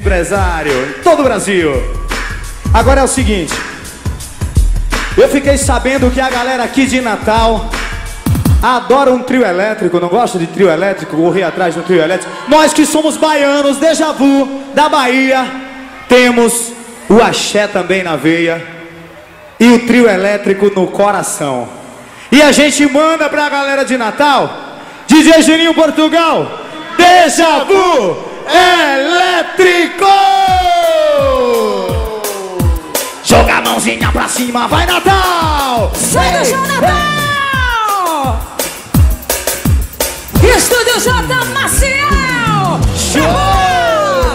Empresário em todo o Brasil. Agora é o seguinte, eu fiquei sabendo que a galera aqui de Natal adora um trio elétrico. Não gosta de trio elétrico? Correr atrás do trio elétrico. Nós que somos baianos, déjà vu da Bahia, temos o axé também na veia e o trio elétrico no coração. E a gente manda pra galera de Natal, DJ Juninho Portugal, déjà vu elétrico. Joga a mãozinha pra cima, vai Natal! Sai do show Natal! Estúdio J Maciel! Show!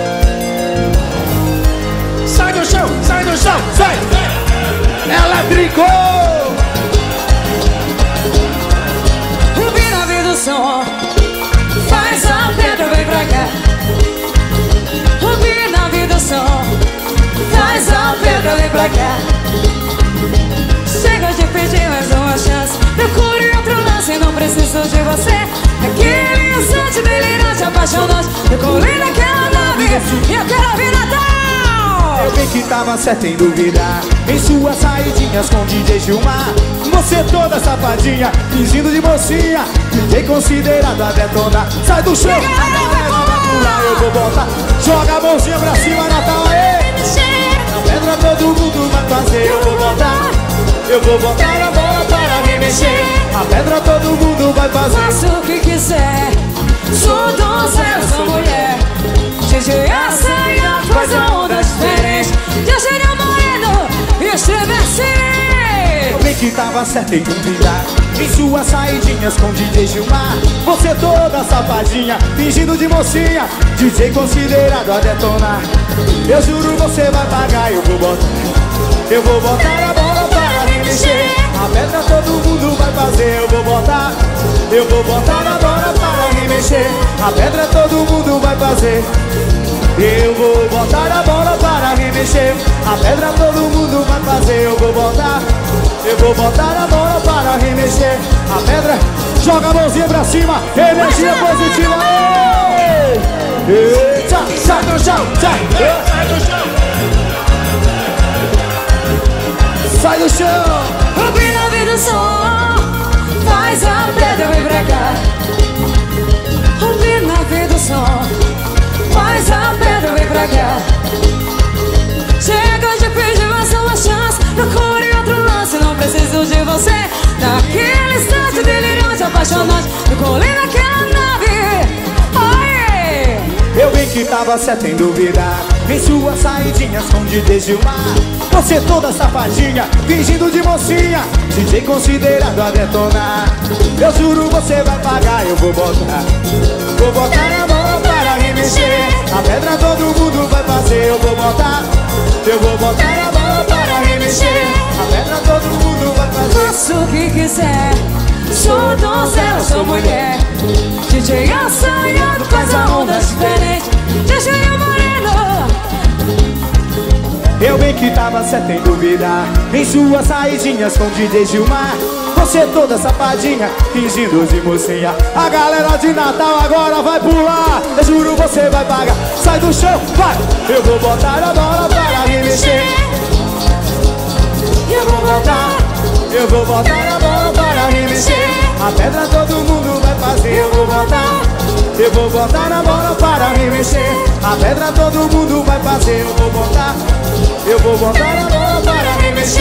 Sai do chão, sai do chão, sai! Elétrico! O Vira do som faz a pedra, vem pra cá. O Vira do som faz a pedra, vem pra cá. Chega de pedir mais uma chance, procure outro lance, não preciso de você. Aquele instante delirante, apaixonante, eu colei naquela nave e eu quero vir Natal. Eu vi que tava certo em duvidar, em suas saidinhas com DJ Gilmar. Você toda safadinha, fingindo de mocinha, DJ considerado a detonar. Sai do chão, eu vou botar. Joga a mãozinha pra cima, Natal, aê! Na pedra todo mundo vai fazer, eu vou botar. Eu vou botar a bola para me mexer. A pedra todo mundo vai fazer. Faça o que quiser, sou doncel, sou mulher. DJ Assanha faz a onda diferente. DJ Moreno, estremece. Eu vi que tava certo em duvidar, em suas saidinhas com DJ Gilmar. Você toda safadinha, fingindo de mocinha, DJ considerado a detonar. Eu juro você vai pagar, eu vou botar. Eu vou botar a bola para me mexer. A pedra todo mundo vai fazer, eu vou botar. Eu vou botar a bola para me mexer. A pedra todo mundo vai fazer. Eu vou botar a bola para me mexer. A pedra todo mundo vai fazer, eu vou botar. Eu vou botar a bola para me mexer. A pedra, joga a mãozinha pra cima, energia positiva. Eita, sai do chão, sai do chão. Sai do chão. O brilho do som faz a pedra vir pra cá. O brilho do som faz a pedra vir pra cá. Chega de pedir mais uma chance, procure outro lance, não preciso de você. Naquele instante delirante, apaixonante, eu colei naquela nave. Oi! Eu vi que tava certo em duvidar, em suas saidinhas com DJ Gilmar. Você toda safadinha, fingindo de mocinha, DJ considerado a detonar. Eu juro você vai pagar, eu vou botar. Vou botar a bola para me mexer. A pedra todo mundo vai fazer, eu vou botar. Eu vou botar a bola para me mexer. A pedra todo mundo vai fazer. Faço o que quiser, sou doncel, sou mulher. DJ assanhado faz a onda diferente. DJ Moreno. Eu bem que tava certo em duvidar, em suas saidinhas com DJ Gilmar. Você toda safadinha, fingindo de mocinha. A galera de Natal agora vai pular. Eu juro você vai pagar. Sai do chão, vai. Eu vou botar a bola para me mexer. Eu vou botar. Eu vou botar a bola para me mexer. A pedra todo mundo vai fazer, eu vou botar. Eu vou botar a bola para me mexer. A pedra todo mundo vai fazer, eu vou botar. Eu vou botar a bola para me mexer.